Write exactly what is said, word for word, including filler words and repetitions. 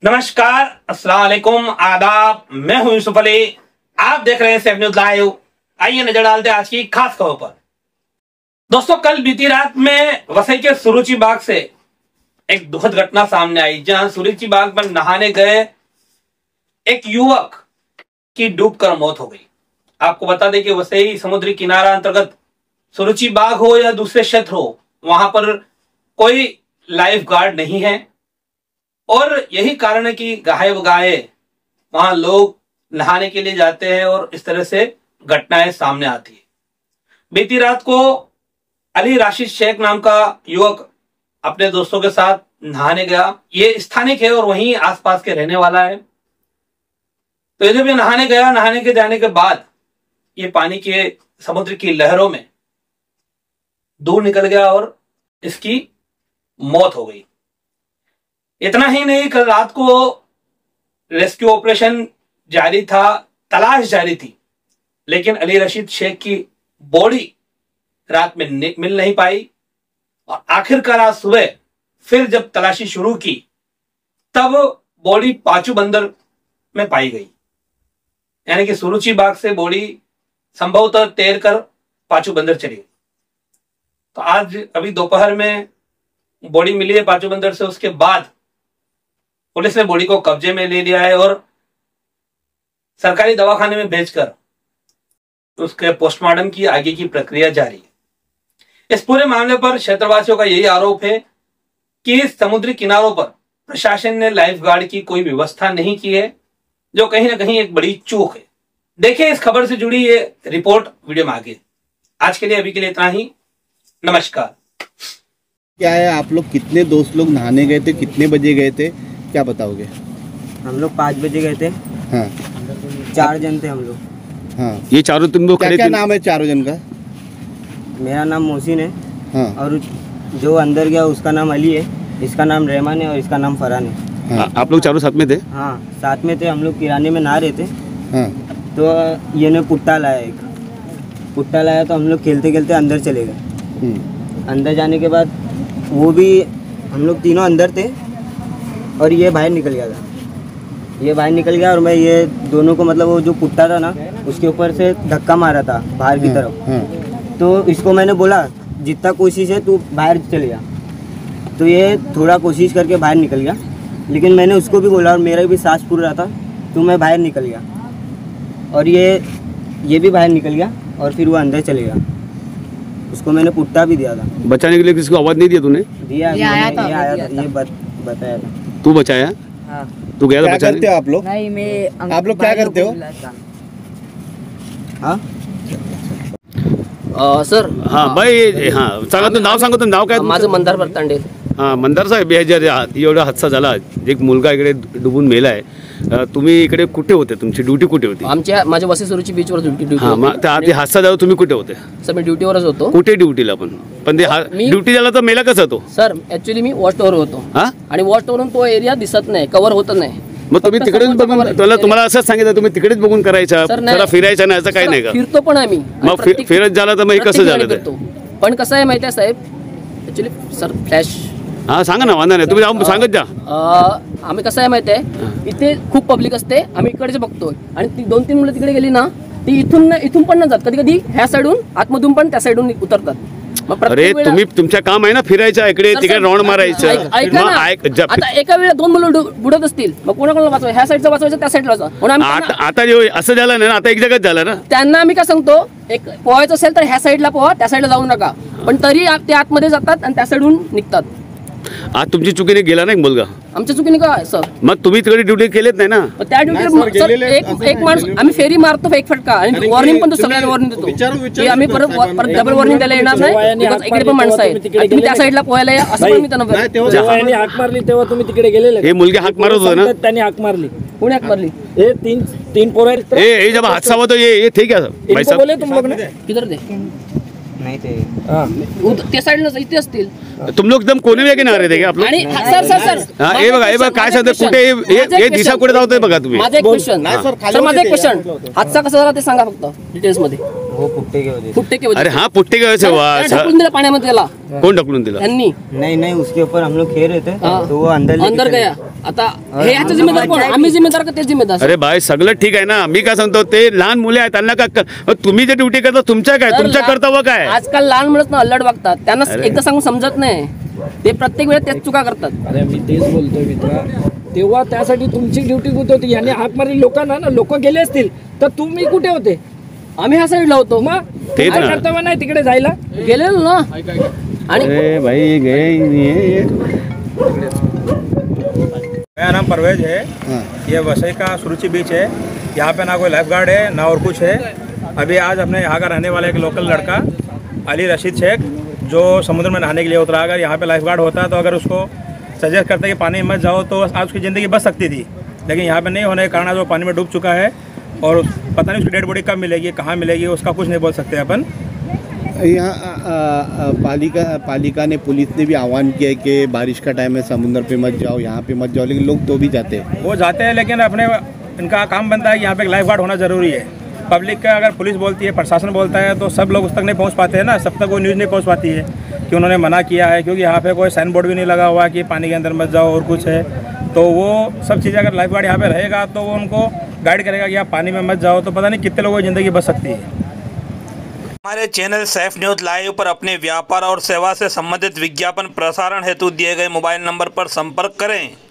नमस्कार, अस्सलाम वालेकुम, आदाब। मैं हूं यूसुफ अली, आप देख रहे हैं सेवन न्यूज लाइव। आइए नजर डालते हैं आज की खास खबर पर। दोस्तों, कल बीती रात में वसई के सुरुचि बाग से एक दुखद घटना सामने आई, जहां सुरुचि बाग पर नहाने गए एक युवक की डूबकर मौत हो गई। आपको बता दें कि वसई समुद्री किनारा अंतर्गत सुरुचि बाग हो या दूसरे क्षेत्र हो, वहां पर कोई लाइफ गार्ड नहीं है और यही कारण है कि गाहे बगाहे वहां लोग नहाने के लिए जाते हैं और इस तरह से घटनाएं सामने आती है। बीती रात को अली राशिद शेख नाम का युवक अपने दोस्तों के साथ नहाने गया। ये स्थानिक है और वहीं आसपास के रहने वाला है। तो जब ये नहाने गया, नहाने के जाने के बाद ये पानी के समुद्र की लहरों में दूर निकल गया और इसकी मौत हो गई। इतना ही नहीं, कल रात को रेस्क्यू ऑपरेशन जारी था, तलाश जारी थी, लेकिन अली रशीद शेख की बॉडी रात में मिल नहीं पाई और आखिरकार आज सुबह फिर जब तलाशी शुरू की तब बॉडी पाचू बंदर में पाई गई। यानी कि सुरुचि बाग से बॉडी संभवतः तैर कर पाचू बंदर चली गई। तो आज अभी दोपहर में बॉडी मिली है पाचू बंदर से। उसके बाद पुलिस ने बॉडी को कब्जे में ले लिया है और सरकारी दवाखाने में भेजकर उसके पोस्टमार्टम की आगे की प्रक्रिया जारी है। इस पूरे मामले पर क्षेत्रवासियों का यही आरोप है कि समुद्री किनारों पर प्रशासन ने लाइफ गार्ड की कोई व्यवस्था नहीं की है, जो कहीं ना कहीं एक बड़ी चूक है। देखिए इस खबर से जुड़ी ये रिपोर्ट वीडियो में आगे। आज के लिए अभी के लिए इतना ही। नमस्कार। क्या है, आप लोग कितने दोस्त लोग नहाने गए थे, कितने बजे गए थे, क्या बताओगे? हम लोग पाँच बजे गए थे। हाँ। चार जन थे हम लोग। हाँ। ये चारों तुम लोग क्या, क्या नाम है चारों जन का? मेरा नाम मोहसिन है। हाँ। और जो अंदर गया उसका नाम अली है, इसका नाम रहमान है और इसका नाम फरहान है। हाँ। आप लोग चारों साथ में थे? हाँ, साथ में थे। हम लोग किराने में नहा रहे थे। हाँ। तो ये ने पुट्टा लाया, एक पुट्टा लाया तो हम लोग खेलते खेलते अंदर चले गए। अंदर जाने के बाद वो भी, हम लोग तीनों अंदर थे और ये बाहर निकल गया था। ये बाहर निकल गया और मैं ये दोनों को, मतलब वो जो पुट्टा था ना, उसके ऊपर से धक्का मारा था बाहर की तरफ। हाँ। तो इसको मैंने बोला जितना कोशिश है तू बाहर चले जा। तो ये थोड़ा कोशिश करके बाहर निकल गया, लेकिन मैंने उसको भी बोला और मेरा भी सांस फूल रहा था तो मैं बाहर निकल गया और ये ये भी बाहर निकल गया और फिर वो अंदर चले गया। उसको मैंने पुट्टा भी दिया था। बचाने के लिए किसी को आवाज नहीं दिया तूने? दिया, ये आया था, ये आया था, ये बताया था। तू बचाया? हाँ। तू गया था क्या बचाने? करते हो आप लोग? नहीं, मैं आप लोग क्या करते हो? हाँ सर। हाँ भाई, हाँ सांगा तू नाव, सांगा तू नाव काय? माझं मंदार बरतांडे. हाँ, मंदार साहेब, बे हजार एवढा हादसा झाला, एक मुलगा इकडे डुबून मेला आहे. तुम्ही इकडे कुठे होते? तुमची ड्युटी कुठे होती? आमच्या माझ्या वसई सुरुची बीचवर ड्युटी. हां, मग त्या हादसा झाला तुम्ही कुठे होते? सर मी ड्युटीवरच होतो. कुठे ड्युटीला? पण पण ते ड्युटी झाला तर मेला कसा तो? सर ऍक्च्युली मी वॉच टॉवर होतो. हां. आणि वॉच टॉवरून तो एरिया दिसत नाही, कव्हर होत नाही. मग तुम्ही तिकडेच बघून, तुला तुम्हाला असंच सांगितलं तुम्ही तिकडेच बघून करायचा, जरा फिरायचा नाही, असं काही नाही का? फिरतो पण आम्ही. मग फिरत झाला तर मग कसं झालं ते? पण कसं आहे माहिती आहे साहेब, ऍक्च्युली सर फ्लॅश. हा सांगा ना, वांधा नाही, तुम्ही जाऊन सांगत जा. आम्ही कसं आहे माहिती आहे, इथे खूप पब्लिक असते, आम्ही इकडेच बघतो आणि ती दोन तीन मुलं तिकडे गेली ना, ती इथून इथून पण न जात, कधी कधी ह्या साईडून आतमधून पण त्या साईडून उतरतात. अरे तुम्ही, तुमच्या काम आहे ना फिरायचं, इकडे तिकडे राऊंड मारायचं. आता एका वेळेला दोन मुलं बुडत असतील, मग कोणाकोणाला वाचवायचं? ह्या साईडचं वाचवायचं, त्या साईडला. आता असं झालं ना, आता एक जगात झालं ना. त्यांना आम्ही काय सांगतो, एक पोहायचं असेल तर ह्या साईडला पोहा, त्या साईडला जाऊ नका. पण तरी ते आतमध्ये जातात आणि त्या साईडून निघतात. आज तुमची चुकीने गेला नाही मुलगा? आमच्या चुकीने काय सर? मग तुम्ही तिकडे ड्युटी केलेत नाही ना? त्या ड्युटीवर एक एक माणूस आम्ही फेरी मारतो एक फटका आणि वॉर्निंग पण तो सगळ्यांना वॉर्निंग देतो. आम्ही परत परत डबल वॉर्निंग द्यायला येणार नाही. इकडे पण माणसं आहे, तुम्ही त्या साईडला पोहायला या असं पण मी त्यांना हाक मारली तेव्हा तुम्ही तिकडे गेलेले. हे मुलगी हाक मारत होता ना? त्यांनी हाक मारली. कोणी हाक मारली? हे तीन तीन पोरं. ए जब हादसा हुआ तो ये ये थे क्या भाई साहब? बोले तुम लोग ने किधर थे? नहीं थे. त्या साईडला इथे असतील. तुम लोग एकदम कोने में ना रहे थे आप लोग? आणि सर सर सर हां, हे बघा, हे बघा काय सांगते, कुठे हे दिशा कुठे जातोय बघा तुम्ही. माझा एक क्वेश्चन, सर माझा एक क्वेश्चन, हादसा कसा झाला ते सांगा फक्त डिटेल्स मध्ये. वो पुट्टे के वजह से फुटके के वजह अरे से. हाँ पुट्टे का वैसे हुआ त्याने अच्छा. ढकलून दिला पाण्यामध्ये त्याला कोण ढकलून दिला? त्यांनी. नहीं नहीं उसके ऊपर हम लोग खेल रहे थे हाँ. तो वो अंदर लेके अंदर चले गया. गए. आता हे याचं जिम्मेदार कोण? आम्ही जिम्मेदार का ते जिम्मेदार? अरे भाई सगळं ठीक आहे ना, मी काय सांगतो ते लहान मुले आहेत त्यांना का तुम्ही जे ड्युटी करता तुमच्या काय तर तुमच्या ला- कर्तव्य काय? आजकाल लहान मुलं अल्लड वागतात, त्यांना अरे. एकदा सांगून समजत नाही, ते प्रत्येक वेळेस तेच चुका करतात. अरे मी तेच बोलतोय मित्रा, तेव्हा त्यासाठी तुमची ड्युटी कुठे होती? यांनी हाक मारली लोकांना ना, लोक गेले असतील तर तुम्ही कुठे होते? आम्ही ह्या साईडला होतो, मग तेच काय ना. कर्तव्य नाही तिकडे जायला? गेलेलो ना. आणि अरे भाई गए मेरा नाम परवेज है। हाँ ये वसई का सुरुचि बीच है। यहाँ पे ना कोई लाइफ गार्ड है ना और कुछ है। अभी आज अपने यहाँ का रहने वाला एक लोकल लड़का अली रशीद शेख जो समुद्र में नहाने के लिए उतरा, अगर यहाँ पे लाइफ गार्ड होता तो अगर उसको सजेस्ट करते कि पानी में मत जाओ तो आज उसकी ज़िंदगी बच सकती थी, लेकिन यहाँ पे नहीं होने के कारण आज वो पानी में डूब चुका है और पता नहीं उसकी डेड बॉडी कब मिलेगी, कहाँ मिलेगी, उसका कुछ नहीं बोल सकते अपन। यहाँ आ, आ, आ, पालिका पालिका ने पुलिस ने भी आह्वान किया है कि बारिश का टाइम है समुद्र पे मत जाओ, यहाँ पे मत जाओ, लेकिन लोग तो भी जाते हैं। वो जाते हैं लेकिन अपने इनका काम बनता है कि यहाँ पे एक लाइफ गार्ड होना ज़रूरी है। पब्लिक का अगर पुलिस बोलती है, प्रशासन बोलता है तो सब लोग उस तक नहीं पहुँच पाते हैं ना, सब तक वो न्यूज़ नहीं पहुँच पाती है कि उन्होंने मना किया है, क्योंकि यहाँ पे कोई साइन बोर्ड भी नहीं लगा हुआ कि पानी के अंदर मत जाओ और कुछ है। तो वो सब चीज़ें अगर लाइफ गार्ड यहाँ पे रहेगा तो वो उनको गाइड करेगा कि आप पानी में मत जाओ, तो पता नहीं कितने लोगों की ज़िंदगी बच सकती है। हमारे चैनल सैफ न्यूज लाइव पर अपने व्यापार और सेवा से संबंधित विज्ञापन प्रसारण हेतु दिए गए मोबाइल नंबर पर संपर्क करें।